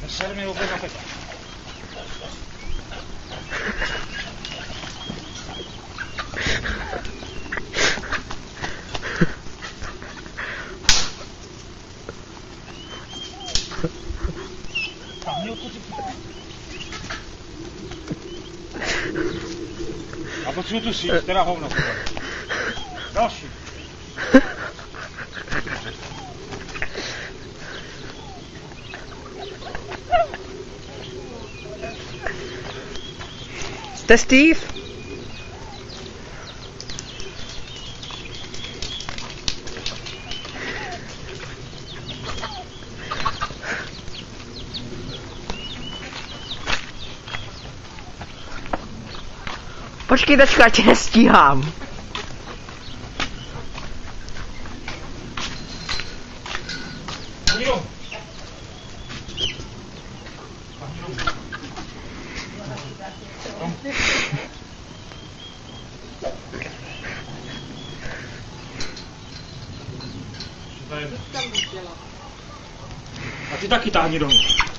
Ser mi vůbec na peka. Tam měl to a potřebuji tu síť, teda hovno. Další. Jste Steve? Počkej, teďka, já tě nestíhám. A ty taky táhni domů.